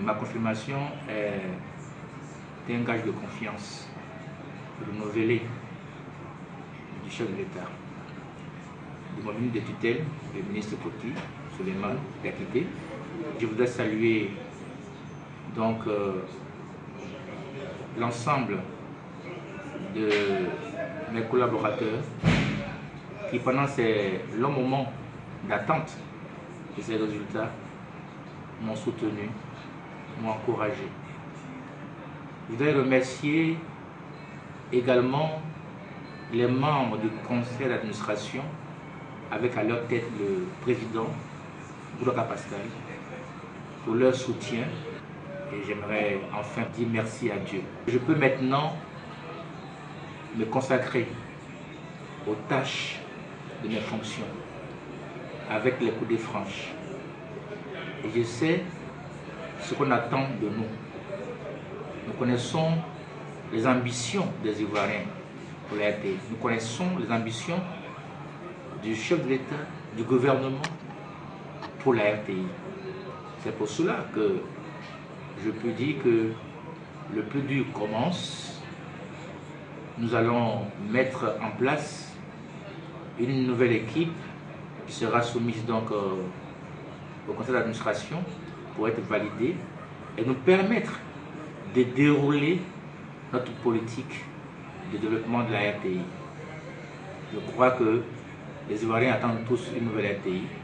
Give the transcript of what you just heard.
Ma confirmation est un gage de confiance renouvelé du chef de l'État, de mon ministre de tutelle, le ministre Koti, Souleymane Diakité. Je voudrais saluer donc l'ensemble de mes collaborateurs qui, pendant ces longs moments d'attente de ces résultats, m'ont soutenu, m'ont encouragé. Je voudrais remercier également les membres du conseil d'administration, avec à leur tête le président Boubacar Pascal, pour leur soutien. Et j'aimerais enfin dire merci à Dieu. Je peux maintenant me consacrer aux tâches de mes fonctions avec les coudées franches. Et je sais ce qu'on attend de nous. Nous connaissons les ambitions des Ivoiriens pour la RTI. Nous connaissons les ambitions du chef de l'État, du gouvernement pour la RTI. C'est pour cela que je peux dire que le plus dur commence. Nous allons mettre en place une nouvelle équipe qui sera soumise donc au conseil d'administration pour être validée et nous permettre de dérouler notre politique de développement de la RTI. Je crois que les Ivoiriens attendent tous une nouvelle RTI.